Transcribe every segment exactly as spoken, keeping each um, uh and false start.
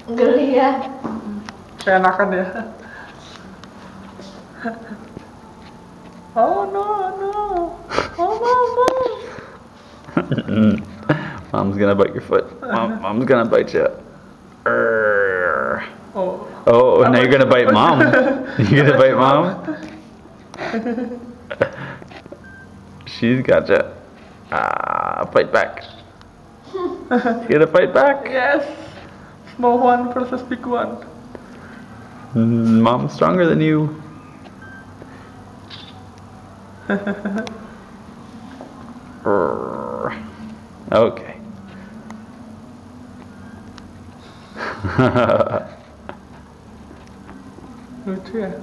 Geli ya. Keenakan ya. Oh no no. Oh no no. Mom's gonna bite your foot. Mom, mom's gonna bite you. Urgh. Oh. Oh, now you're gonna bite mom. You're gonna bite mom? She's gotcha. Ah, fight back. You gonna fight back? Yes. Small one versus big one. Mm, Mom's stronger than you. Urgh. Okay. Lucu ya.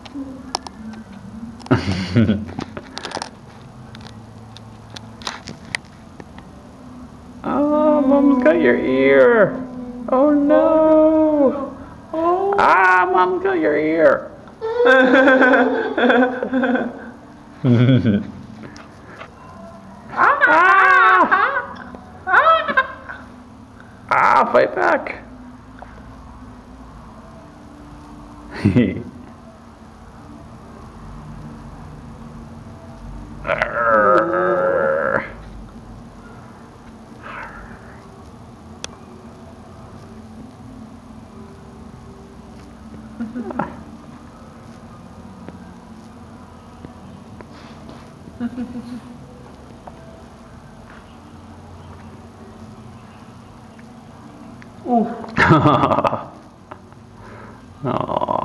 Oh, mom's got your ear. Oh no. Oh. Ah, mom's got your ear. Ah! Ah, fight back. Arrgh. Uh. Oh.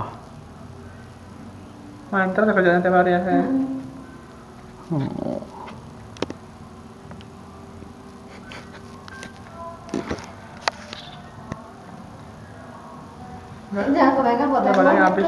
Mantap ya kerjaan tiap hari ya saya. Oh. Jangan kebanyakan buat Udah banyak habis.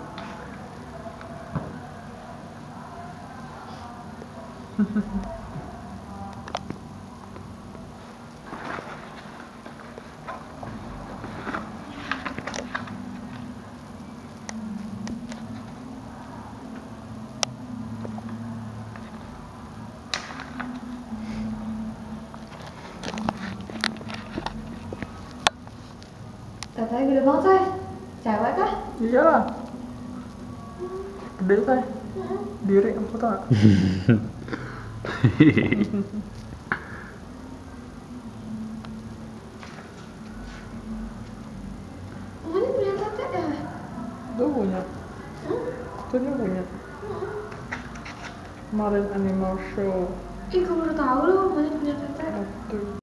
Tetenya gede banget, Say. Cewek kah? Iyalah. Gede say. Diri aku tau gak? Oh, ini punya tete ya? Tuh punya. Tuh dia punya. Kemarin animal show. Ih, gue baru tahu loh, mana punya tete. Aduh.